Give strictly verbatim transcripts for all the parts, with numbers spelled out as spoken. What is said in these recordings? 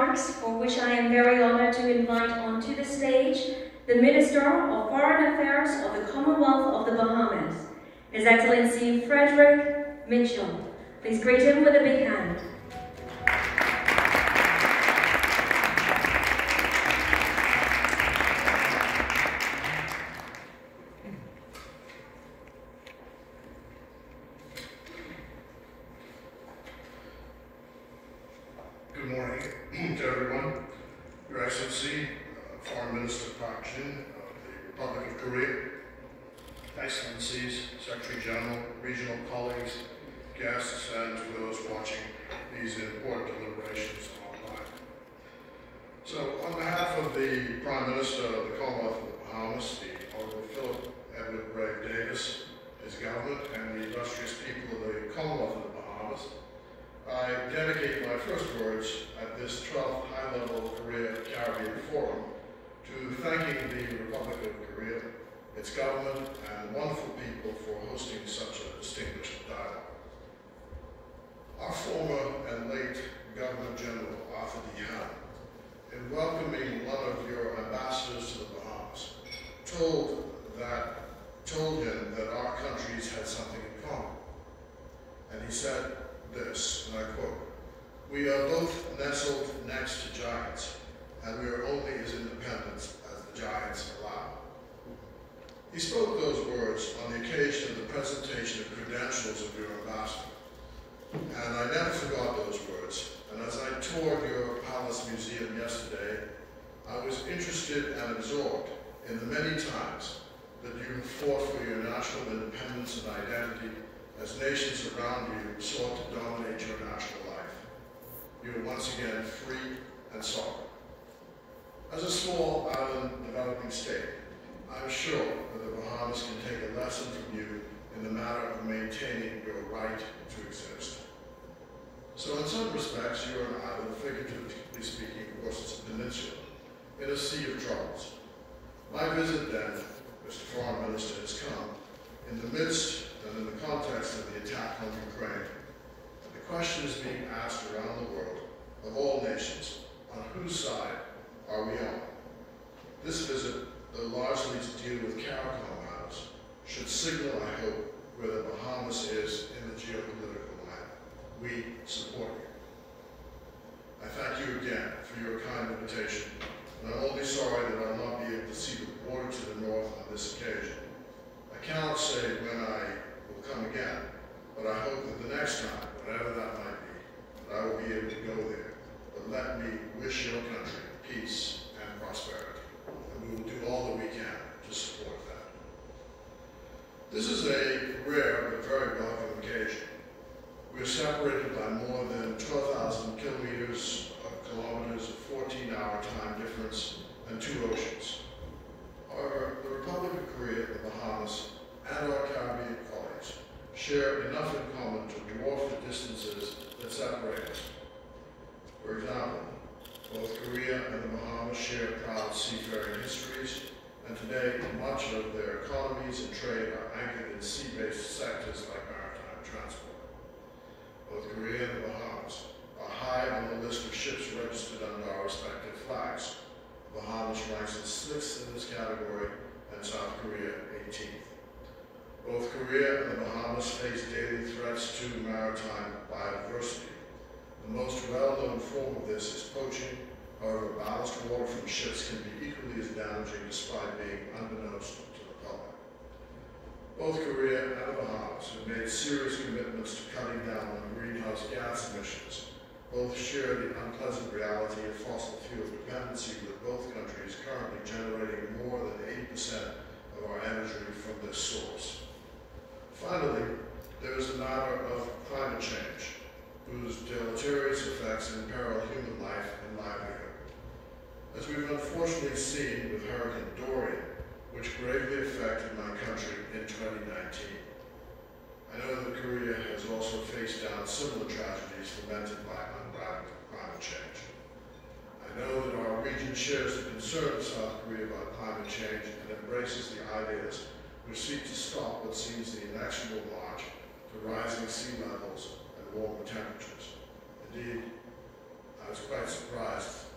remarks, for which I am very honored to invite onto the stage the Minister of Foreign Affairs of the Commonwealth of the Bahamas, His Excellency Frederick Mitchell. Please greet him with a big hand. Good morning to everyone. Your Excellency, uh, Foreign Minister Park Jin of the Republic of Korea, Excellencies, Secretary General, regional colleagues, guests, and to those watching these important deliberations online. So, on behalf of the Prime Minister of the Commonwealth of the Bahamas, the Honorable Philip Edward Brave Davis, his government, and the illustrious people of the Commonwealth of the Bahamas, I dedicate my first words at this twelfth High-Level Korea-Caribbean Forum to thanking the Republic of Korea, its government, and wonderful people for hosting such a distinguished dialogue. Our former and late Governor General Arthur D. Hannon, in welcoming one of your ambassadors to the Bahamas, told that told him that our countries had something in common. And he said this, and I quote, "We are both nestled next to giants, and we are only as independent as the giants allow." He spoke those words on the occasion of the presentation of credentials of your ambassador. And I never forgot those words, and as I toured your Palace Museum yesterday, I was interested and absorbed in the many times that you have fought for your national independence and identity as nations around you sought to dominate your national life. You are once again free and sovereign. As a small island developing state, I'm sure that the Bahamas can take a lesson from you in the matter of maintaining your right to exist. So in some respects, you are an island, figuratively speaking, of course it's a peninsula, in a sea of troubles. My visit then, Mister Foreign Minister, has come in the midst and in the context of the attack on Ukraine. And the question is being asked around the world, of all nations, on whose side are we on? This visit, though largely to deal with CARICOM matters, should signal, I hope, where the Bahamas is in the geopolitical map. We support you. I thank you again for your kind invitation, and I'm only sorry that I'll not be able to see the border to the north on this occasion. I cannot say when I will come again, but I hope that the next time, whatever that might be, that I will be able to go there. But let me wish your country peace and prosperity, and we will do all that we can to support that. This is a rare but very welcome occasion. We are separated by more than twelve thousand kilometers of kilometers, a fourteen hour time difference, and two oceans. However, the Republic of Korea, the Bahamas, and our Caribbean colleagues share enough in common to dwarf the distances that separate us. For example, both Korea and the Bahamas share proud seafaring histories, and today much of their economies and trade are anchored in sea-based sectors like maritime transport. Both Korea and the Bahamas are high on the list of ships registered under our respective flags. The Bahamas ranks in sixth in this category, and South Korea eighteenth. Both Korea and the Bahamas face daily threats to maritime biodiversity. The most well-known form of this is poaching. However, ballast water from ships can be equally as damaging despite being unbeknownst to the public. Both Korea and the Bahamas have made serious commitments to cutting down on greenhouse gas emissions. Both share the unpleasant reality of fossil fuel dependency, with both countries currently generating more than eighty percent of our energy from this source. Finally, there is the matter of climate change, whose deleterious effects imperil human life and livelihood. As we've unfortunately seen with Hurricane Dorian, which gravely affected my country in twenty nineteen. I know that Korea has also faced down similar tragedies fomented by unbridled climate change. I know that our region shares the concern of South Korea about climate change and embraces the ideas which seek to stop what seems the inexorable march to rising sea levels and warmer temperatures. Indeed, I was quite surprised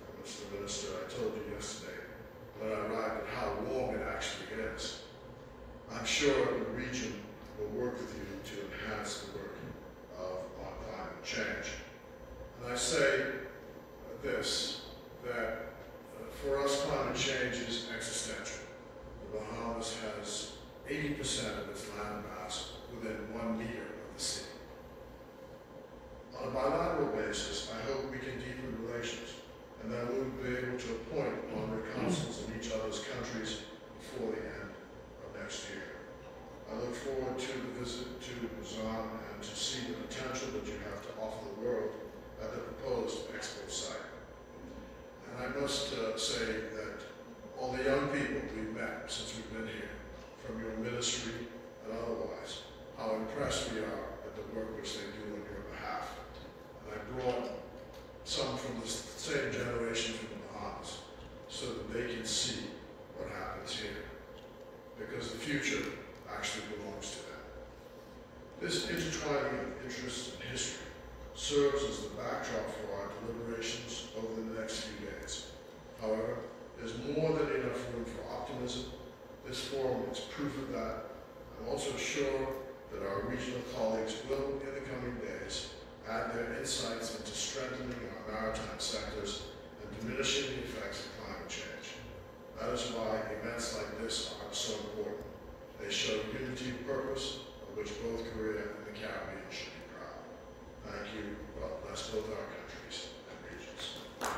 sure the region will work with you to enhance the work of on climate change. And I say this, that uh, for us climate change is existential. The Bahamas has eighty percent of its land mass within one meter of the sea. On a bilateral basis, I hope we can deepen relations and that we will be able to appoint honorary consuls in each other's countries before the end of next year. I look forward to the visit to Busan and to see the potential that you have to offer the world at the proposed expo site. And I must uh, say that all the young people we've met since we've been here, from your ministry and otherwise, how impressed we are at the work which they do on your behalf. And I brought some from the same generation from the Bahamas so that they can see what happens here, because the future actually belongs to them. This intertwining of interests and history serves as the backdrop for our deliberations over the next few days. However, there's more than enough room for optimism. This forum is proof of that. I'm also sure that our regional colleagues will, in the coming days, add their insights into strengthening our maritime sectors and diminishing the effects of climate change. That is why events like this are so important. They show unity of purpose, of which both Korea and the Caribbean should be proud. Thank you. God bless both our countries and regions.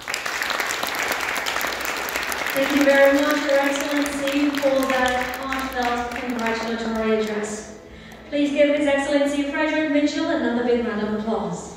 Thank you very much, Your Excellency, for that heartfelt congratulatory address. Please give His Excellency Frederick Mitchell another big round of applause.